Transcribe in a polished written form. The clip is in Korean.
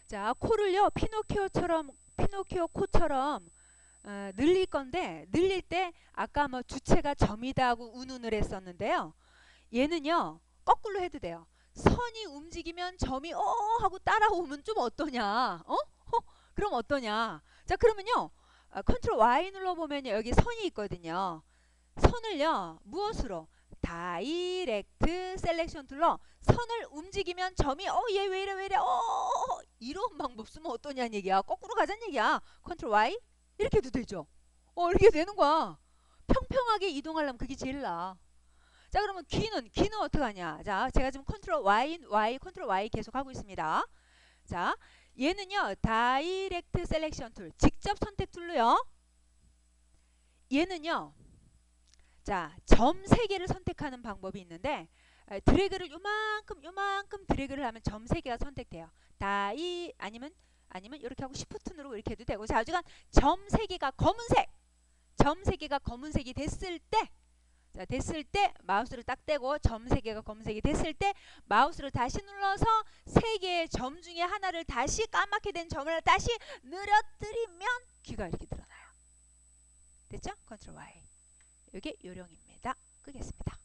자, 코를요, 피노키오 코처럼 늘릴 건데, 늘릴 때 아까 뭐 주체가 점이다 하고 운운을 했었는데요. 얘는요, 거꾸로 해도 돼요. 선이 움직이면 점이 하고 따라오면 좀 어떠냐? 그럼 어떠냐? 자, 그러면요, 컨트롤 Y 눌러보면요, 여기 선이 있거든요. 선을요, 무엇으로? 다이렉트 셀렉션 툴로 선을 움직이면 점이 얘 왜 이래 왜 이래 이런 방법 쓰면 어떠냐는 얘기야. 거꾸로 가자는 얘기야. 컨트롤 Y 이렇게 해도 되죠. 이렇게 되는 거야. 평평하게 이동하려면 그게 제일 나아. 자, 그러면 귀는 어떻게 하냐? 자, 제가 지금 컨트롤 Y 계속 하고 있습니다. 자, 얘는요, 다이렉트 셀렉션 툴, 직접 선택 툴로요. 얘는요, 자, 점 3개를 선택하는 방법이 있는데, 드래그를 요만큼 드래그를 하면 점 3개가 선택돼요. 아니면 이렇게 하고 시프트 누르고 이렇게 해도 되고. 자, 어쨌든 점 3개가 검은색이 됐을 때, 자, 됐을 때 마우스를 딱 떼고 점 3개가 검은색이 됐을 때 마우스를 다시 눌러서 3개의 점 중에 하나를 다시 까맣게 된 점을 다시 늘어뜨리면 귀가 이렇게 드러나요. 됐죠? 컨트롤 Y. 이게 요령입니다. 끄겠습니다.